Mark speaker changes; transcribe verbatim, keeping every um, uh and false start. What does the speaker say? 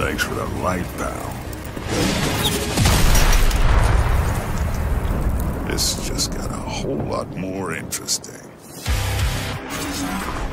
Speaker 1: Thanks for the light, pal. This just got a whole lot more interesting.